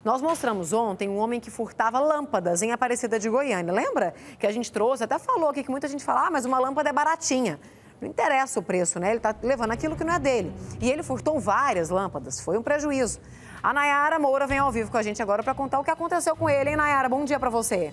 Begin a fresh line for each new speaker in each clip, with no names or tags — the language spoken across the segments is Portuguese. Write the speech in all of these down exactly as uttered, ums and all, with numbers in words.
Nós mostramos ontem um homem que furtava lâmpadas em Aparecida de Goiânia. Lembra que a gente trouxe, até falou aqui que muita gente fala, ah, mas uma lâmpada é baratinha. Não interessa o preço, né? Ele está levando aquilo que não é dele. E ele furtou várias lâmpadas, foi um prejuízo. A Nayara Moura vem ao vivo com a gente agora para contar o que aconteceu com ele, hein, Nayara? Bom dia para você.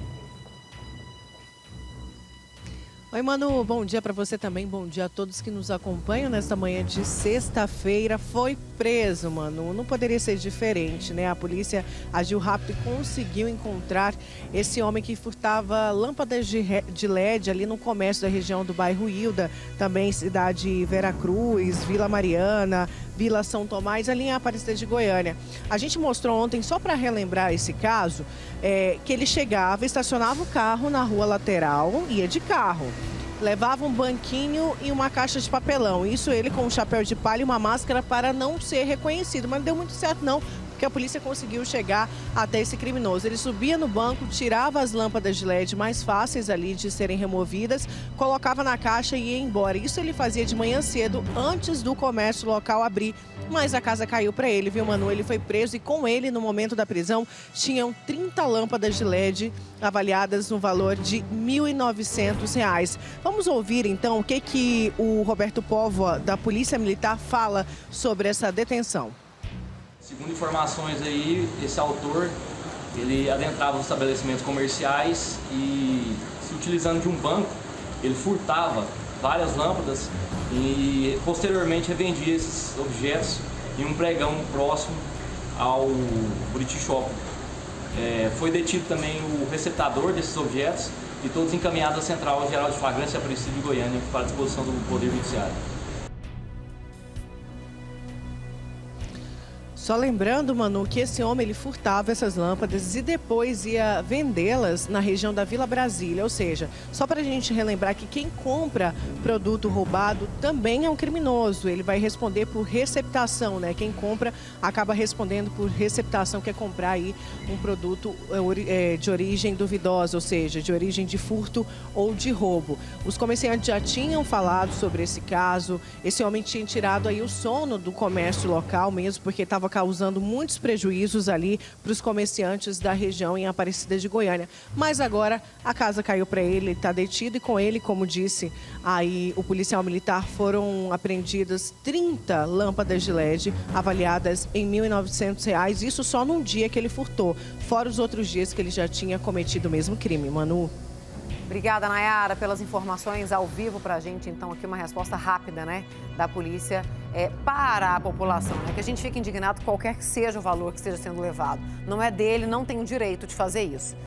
Oi, Manu, bom dia para você também, bom dia a todos que nos acompanham nesta manhã de sexta-feira. Foi preso, Manu, não poderia ser diferente, né? A polícia agiu rápido e conseguiu encontrar esse homem que furtava lâmpadas de L E D ali no comércio da região do bairro Hilda, também cidade Veracruz, Vila Mariana, Vila São Tomás, ali em Aparecida de Goiânia. A gente mostrou ontem, só para relembrar esse caso, é, que ele chegava, estacionava o carro na rua lateral, ia de carro, levava um banquinho e uma caixa de papelão. Isso ele com um chapéu de palha e uma máscara para não ser reconhecido. Mas não deu muito certo não, porque a polícia conseguiu chegar até esse criminoso. Ele subia no banco, tirava as lâmpadas de L E D mais fáceis ali de serem removidas, colocava na caixa e ia embora. Isso ele fazia de manhã cedo, antes do comércio local abrir. Mas a casa caiu para ele, viu, Manu? Ele foi preso e com ele, no momento da prisão, tinham trinta lâmpadas de L E D avaliadas no valor de mil e novecentos reais. Vamos ouvir, então, o que, que o Roberto Póvoa, da Polícia Militar, fala sobre essa detenção.
Segundo informações aí, esse autor, ele adentrava os estabelecimentos comerciais e, se utilizando de um banco, ele furtava várias lâmpadas e posteriormente revendia esses objetos em um pregão próximo ao Buriti Shopping. É, foi detido também o receptador desses objetos e todos encaminhados à Central Geral de Flagrância Aparecida de Goiânia para a disposição do Poder Judiciário.
Só lembrando, Manu, que esse homem ele furtava essas lâmpadas e depois ia vendê-las na região da Vila Brasília. Ou seja, só para a gente relembrar que quem compra produto roubado também é um criminoso. Ele vai responder por receptação, né? Quem compra acaba respondendo por receptação, que é comprar aí um produto de origem duvidosa, ou seja, de origem de furto ou de roubo. Os comerciantes já tinham falado sobre esse caso. Esse homem tinha tirado aí o sono do comércio local mesmo, porque estava causando muitos prejuízos ali para os comerciantes da região em Aparecida de Goiânia. Mas agora a casa caiu para ele, ele está detido e com ele, como disse aí o policial militar, foram apreendidas trinta lâmpadas de L E D avaliadas em mil e novecentos reais, isso só num dia que ele furtou, fora os outros dias que ele já tinha cometido o mesmo crime. Manu.
Obrigada, Nayara, pelas informações ao vivo para a gente. Então, aqui uma resposta rápida, né, da polícia é, para a população, né, que a gente fica indignado qualquer que seja o valor que esteja sendo levado. Não é dele, não tem o direito de fazer isso.